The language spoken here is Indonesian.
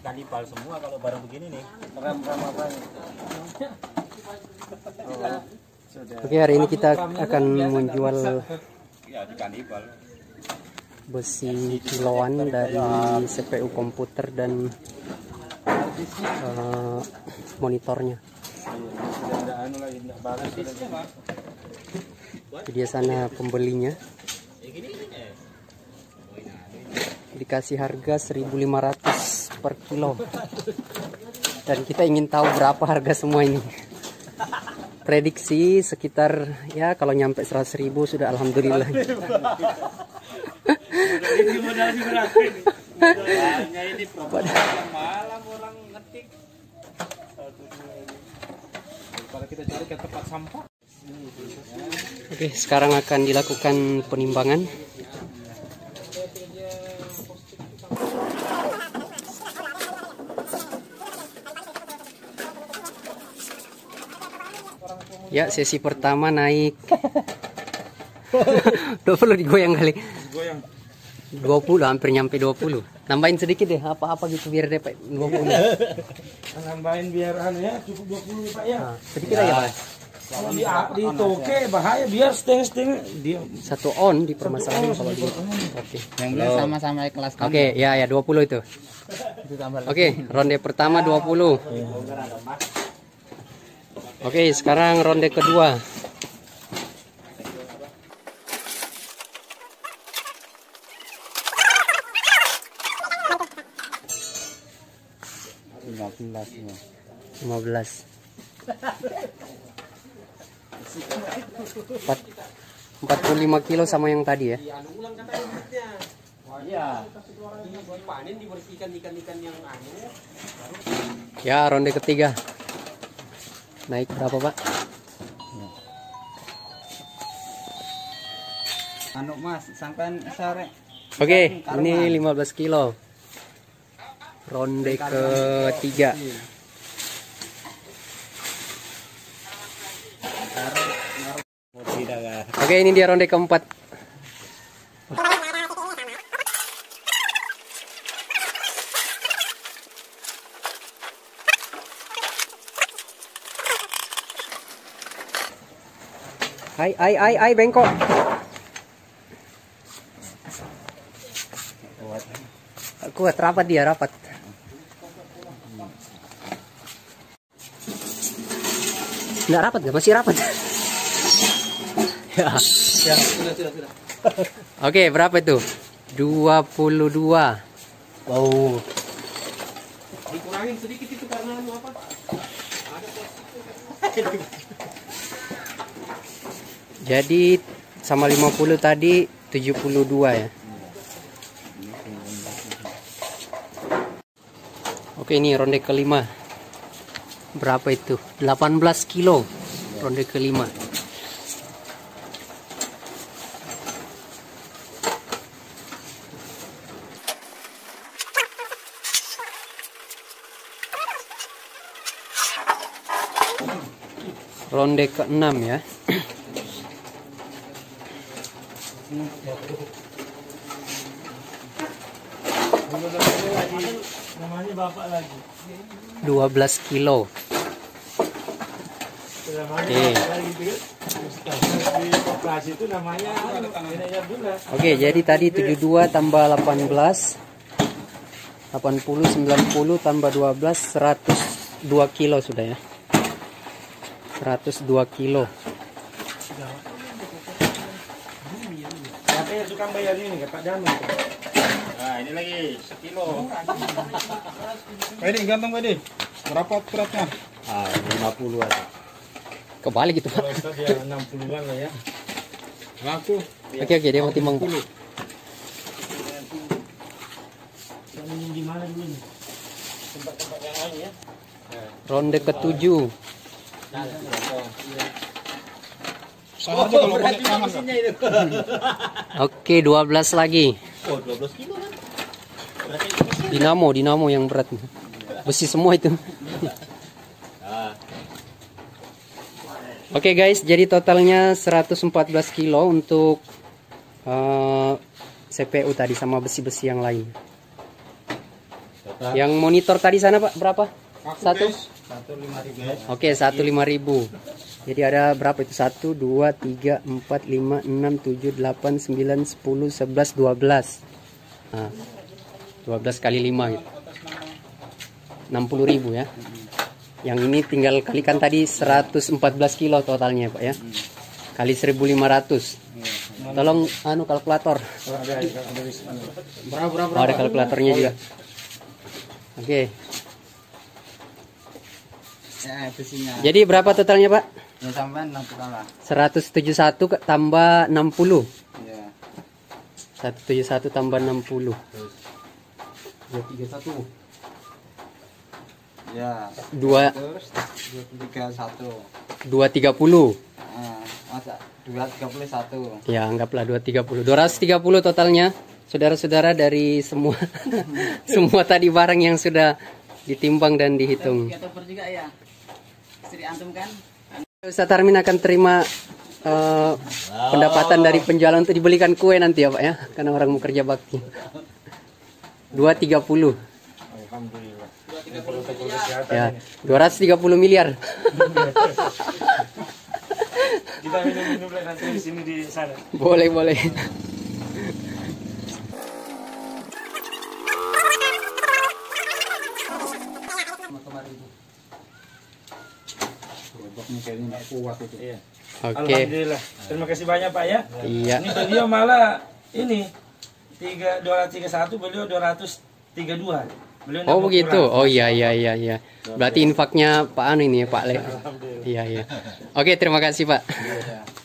ikan ipal semua kalau barang begini nih. Ram-ram apa? Oke, hari ini kita akan menjual Ya, ikan ipal. Besi kiloan dari CPU komputer dan monitornya. Di sana pembelinya. Dikasih harga 1.500 per kilo. Dan kita ingin tahu berapa harga semua ini. Prediksi sekitar, ya kalau nyampe 100.000 sudah alhamdulillah. Ini modal berarti. Modalnya ini malam orang ngetik. Kalau kita cari ke tempat sampah. Oke, sekarang akan dilakukan penimbangan. Ya, sesi pertama naik 20 digoyang kali. Goyang. 20, hampir nyampe 20. Tambahin sedikit deh, apa-apa gitu biar dapat 20. Nambahin biar ya cukup 20 Pak ya. Nah, sedikit aja, Mas. Kalau di toke bahaya biar setengah-setengah dia Satu on dipermasalahin kalau di. Oke. Yang benar sama-sama kelas kamu. Oke, ya 20 itu. Oke, ronde pertama 20. Oke, sekarang ronde kedua. Ya. 15. 45 kilo sama yang tadi ya. Ya, ronde ketiga. Naik berapa, Pak? Anu Mas, sampai sore. Oke, ini 15 kilo. Ronde ketiga. Oke, ini dia ronde keempat. Hai, bengkok. Kuat, rapat dia, rapat. Nggak rapat gak? Masih rapat. Ya, sudah. Oke, berapa itu? 22. Wow. Dikurangin sedikit itu karena apa? Jadi sama 50 tadi 72 ya. Oke, ini ronde kelima. Berapa itu? 18 kilo. Ronde kelima. Ronde ke-6 ya. Namanya Bapak lagi. 12 kilo. Oke. Di operasi itu namanya Oke, jadi tadi 72 tambah 18 80 90 tambah 12 102 kilo sudah ya. 102 kilo. Siapa yang suka bayar ini Pak Dami? Nah, ini lagi sekilo. Ini gantung Pak. Berapa beratnya? 50 aja. Kebalik gitu, Pak. Kalau tadi 60-an lah ya. Ngaku. Oke, dia mau timbang. Di mana dulu nih? Tempat-tempat yang lain ya. Ronde ke-7. Sama aja kalau pakai tangan. Oke, 12 lagi. Oh, 12 kilo kan. Dinamo yang berat. Besi semua itu. Oke guys, jadi totalnya 114 kilo untuk CPU tadi sama besi-besi yang lain. Yang monitor tadi sana Pak berapa? Satu? Guys. 1.500 guys. Oke, 1.500. Jadi ada berapa itu? 1, 2, 3, 4, 5, 6, 7, 8, 9, 10, 11, 12. Nah, 12 kali 5 gitu. 60.000 ya. Yang ini tinggal kalikan tadi 114 kilo totalnya Pak ya. Kali 1.500. Tolong kalkulator. Berapa? Oh, ada kalkulatornya juga. Oke. Ya, besinya. Jadi berapa totalnya Pak? Ya sampai 6 lah. 171 tambah 60. Ya. 171 tambah 60. 231. Ya. 2 Terus 231. 230. Masa 231. Ya, anggaplah 230. 230 totalnya. Saudara-saudara dari semua semua tadi barang yang sudah ditimbang dan dihitung. Toper juga ya. Istri antum kan? Ustaz Armin akan terima pendapatan dari penjualan untuk dibelikan kue nanti ya Pak ya, karena orang mau kerja bakti. 230. Alhamdulillah. Ya, 230 miliar. Kita minum nanti di sini di sana. Boleh, boleh. Gerobaknya kayaknya nggak kuat itu. Iya. Oke. Alhamdulillah. Terima kasih banyak Pak ya. Iya. Ini beliau malah ini 231, beliau 232. Beliau Oh nambah begitu. kurang. Oh iya iya iya iya. Berarti infaknya Pak Anu ini ya Pak Le. Iya iya. Oke, terima kasih Pak. Iya.